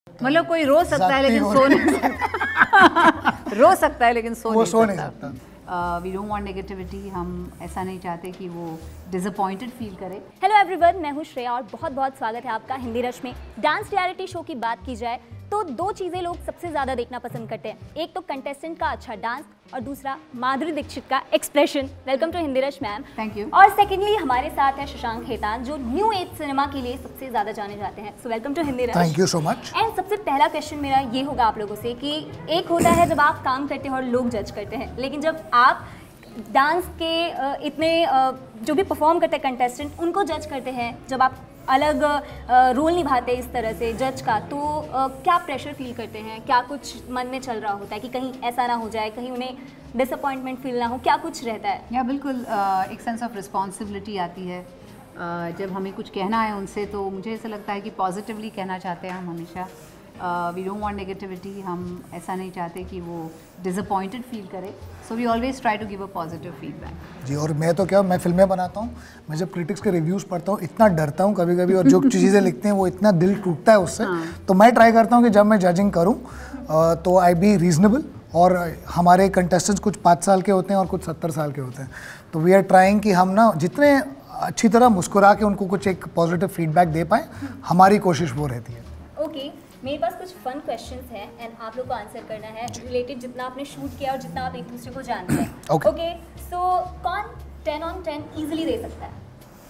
मतलब कोई रो सकता है लेकिन सो नहीं सकता। रो सकता है लेकिन सो नहीं सकता। वी डोंट वांट नेगेटिविटी, हम ऐसा नहीं चाहते कि वो डिसअपॉइंटेड फील करे। हेलो एवरीवन, मैं हूँ श्रेया और बहुत बहुत स्वागत है आपका हिंदी रश में। डांस रियलिटी शो की बात की जाए तो दो चीज़ें लोग सबसे ज़्यादा देखना पसंद करते हैं, एक तो कंटेस्टेंट का अच्छा डांस और दूसरा माधुरी दीक्षित का expression. Welcome to Hindi rush ma'am. Thank you. और सेकेंडली हमारे साथ है शशांक खेतान जो न्यू एज सिनेमा के लिए सबसे ज़्यादा जाने जाते हैं। So welcome to Hindi rush. Thank you so much. And सबसे पहला क्वेश्चन मेरा ये होगा आप लोगों से कि एक होता है जब आप काम करते हैं और लोग जज करते हैं, लेकिन जब आप डांस के इतने जो भी परफॉर्म करते हैं कंटेस्टेंट उनको जज करते हैं, जब आप अलग रोल निभाते हैं इस तरह से जज का, तो क्या प्रेशर फील करते हैं? क्या कुछ मन में चल रहा होता है कि कहीं ऐसा ना हो जाए, कहीं उन्हें डिसअपॉइंटमेंट फील ना हो, क्या कुछ रहता है? या बिल्कुल एक सेंस ऑफ रिस्पॉन्सिबिलिटी आती है जब हमें कुछ कहना है उनसे, तो मुझे ऐसा लगता है कि पॉजिटिवली कहना चाहते हैं हम हमेशा। वी डोंट वांट नेगेटिविटी, हम ऐसा नहीं चाहते कि वो डिसअपॉइंटेड फील करे, so we always try to give a positive feedback. जी, और मैं तो क्या, मैं फिल्में बनाता हूँ, मैं जब क्रिटिक्स के रिव्यूज़ पढ़ता हूँ इतना डरता हूँ कभी कभी, और जो चीज़ें लिखते हैं वो इतना दिल टूटता है उससे। तो मैं ट्राई करता हूँ कि जब मैं जजिंग करूँ तो आई बी रीजनेबल। और हमारे कंटेस्टेंट्स कुछ 5 साल के होते हैं और कुछ 70 साल के होते हैं, तो वी आर ट्राइंग कि हम ना जितने अच्छी तरह मुस्कुरा के उनको कुछ एक पॉजिटिव फीडबैक दे पाएँ, हमारी कोशिश वो रहती है। ओके, मेरे पास कुछ फन क्वेश्चंस हैं एंड आप लोग को आंसर करना है रिलेटेड जितना आपने शूट किया और जितना आप एक दूसरे को जानते हैं। ओके, सो कौन 10 on 10 इजीली दे सकता है?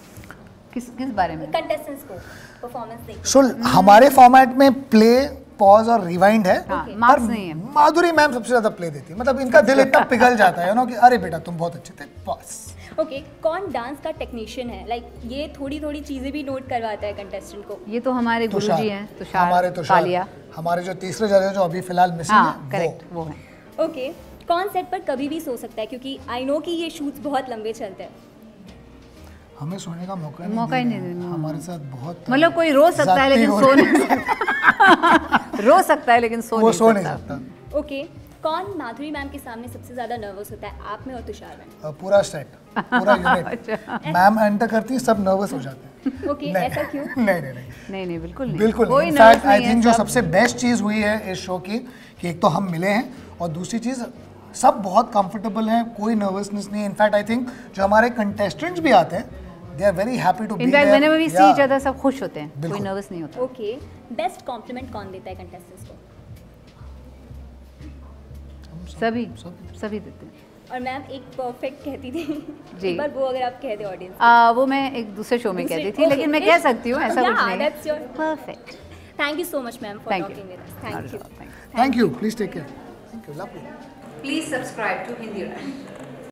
किस बारे में? कंटेस्टेंट्स को परफॉर्मेंस देखते। सो हमारे फॉर्मेट में प्ले, पॉज और रिवाइंड है। मार्क्स नहीं है। माधुरी मैम सबसे ज्यादा प्ले देती है, मतलब इनका दिल इतना पिघल जाता है ना कि अरे बेटा तुम बहुत अच्छे थे, बस। ओके, कौन डांस का टेक्नीशियन है? लाइक ये थोड़ी थोड़ी चीजें भी नोट करवाता है कंटेस्टेंट को। ये तो हमारे गुरुजी हैं, हमारे तालिया। हमारे जो तीसरे जज हैं जो अभी फिलहाल मिसिंग है, करेक्ट वो है। ओके, कौन सेट पर कभी भी सो सकता है? क्योंकि आई नो कि ये शूट्स बहुत लंबे चलते हैं। हमें सोने का मौका ही नहीं दे रहे। हमारे साथ बहुत, मतलब कोई रो सकता है लेकिन सो नहीं सकता। रो सकता है लेकिन सो नहीं सकता। ओके, कौन माधुरी मैम के सामने सबसे ज्यादा नर्वस होता है? आप में और तुषार में? पूरा सेट, पूरा यूनिट। मैम एंटर करती है, सब नर्वस हो जाते हैं। ओके, ऐसा क्यों? नहीं, बिल्कुल नहीं। बिल्कुल नहीं। इनफैक्ट आई थिंक जो सबसे बेस्ट चीज़ हुई है इस शो की कि एक तो हम मिले हैं, और दूसरी चीज़ सब बहुत कंफर्टेबल हैं, कोई नर्वसनेस नहीं है। इनफैक्ट आई थिंक जो हमारे कंटेस्टेंट्स भी आते हैं, they are very happy to be there. In fact whenever we see each other सब खुश होते हैं, कोई नर्वस नहीं होता। ओके, बेस्ट कॉम्प्लीमेंट कौन देता है कंटेस्टेंट्स को? सभी देते हैं। और मैम एक परफेक्ट कहती थी जी, एक बार वो अगर आप कह दे ऑडियंस। वो मैं एक दूसरे शो में कहती थी, लेकिन मैं कह सकती हूँ, ऐसा कुछ नहीं है। Perfect. Thank you so much ma'am for talking with us. Thank you. Thank you, please take care. Thank you, lovely. Please subscribe to Hindi rush.